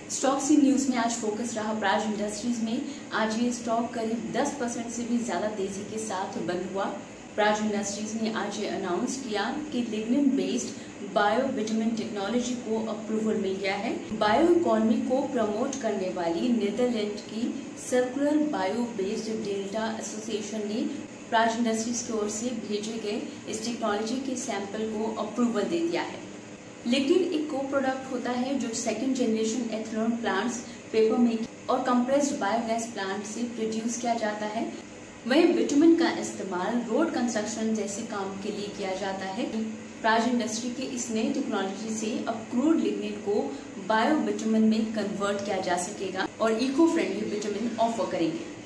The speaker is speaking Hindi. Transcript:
स्टॉक सी न्यूज में आज फोकस रहा प्राज इंडस्ट्रीज में। आज ये स्टॉक करीब 10% से भी ज्यादा तेजी के साथ बंद हुआ। प्राज इंडस्ट्रीज ने आज ये अनाउंस किया कि lignin based bio vitamin technology को अप्रूवल मिल गया है। बायो इकोनॉमी को प्रमोट करने वाली नीदरलैंड की circular bio based delta association ने प्राज इंडस्ट्रीज की ओर से भेजे गए इस टेक्नोलॉजी के सैंपल को अप्रूवल दे दिया है। लिग्निन एक को प्रोडक्ट होता है जो second generation ethanol plants, paper making और कंप्रेस्ड बायोगैस प्लांट से प्रोड्यूस किया जाता है। वहीं विटामिन का इस्तेमाल रोड कंस्ट्रक्शन जैसे काम के लिए किया जाता है। प्राज इंडस्ट्री के इस नई टेक्नोलॉजी से अब क्रूड लिग्निन को बायो विटामिन में कन्वर्ट किया जा सकेगा और इको फ्रेंडली विटामिन ऑफर करेंगे।